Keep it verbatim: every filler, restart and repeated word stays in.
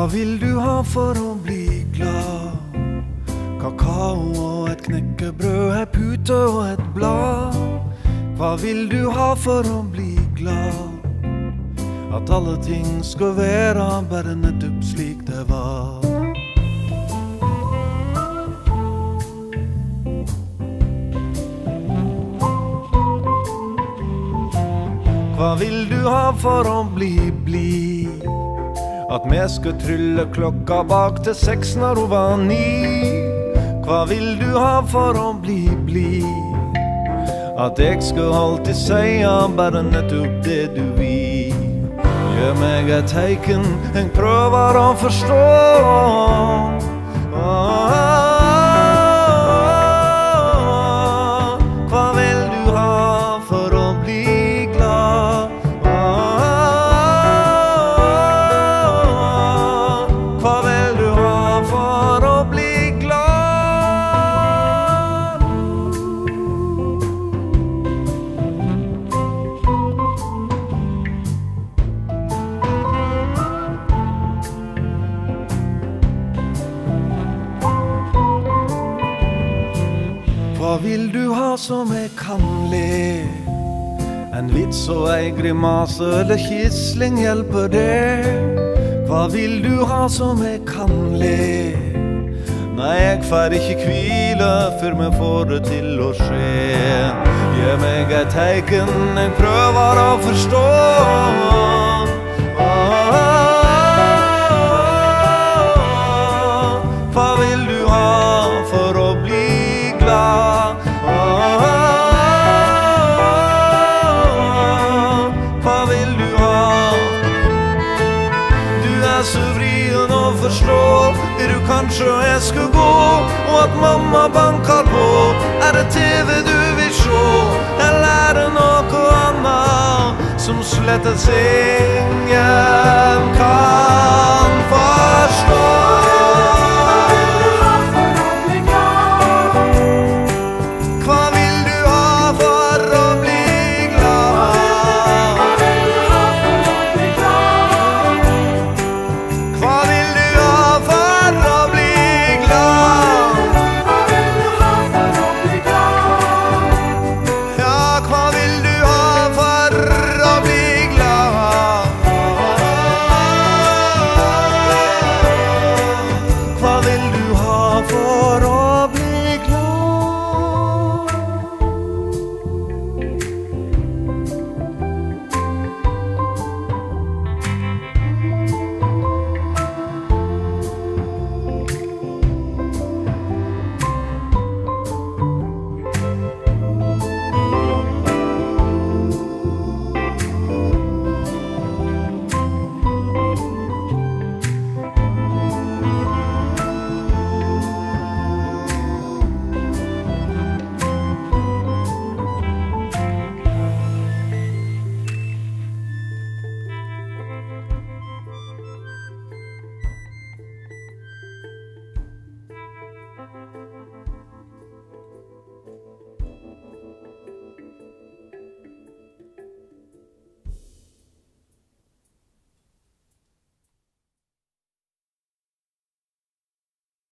vil du ha for å bli glad? Kakao og et knekkebrød, ei pute og et blad. Hva vil du ha for å bli glad? At alle ting skal være bare nettopp slik det var. Hva vil du ha for å bli blid? At vi skal trylle klokka bak til seks når hun var ni. Hva vil du ha for å bli blid? At jeg skal alltid seie bare nettopp det du vil. Gjør meg et teiken, jeg prøver å forstå. Hva vil du ha for å bli glad? Hva vil du ha for å bli glad? Hva vil du ha som jeg kan le? En vits og ei grimase eller kisling hjelper det. Hva vil du ha som jeg kan le? Nei, jeg får ikke hvile før vi får det til å skje. Gjør meg et teiken, jeg prøver å forstå. Hva vil du ha for å bli glad? Hva vil du ha? Du er så vrien å forstå. Er du kanskje jeg skal gå, og at mamma banker på? Er det T V du vil se, eller er det noe annet som slettes ingen kan forstå? Hva vil du ha for å bli glad? Hva vil du ha for å bli glad? Ja, hva vil du ha for å bli glad? Hva vil du ha for å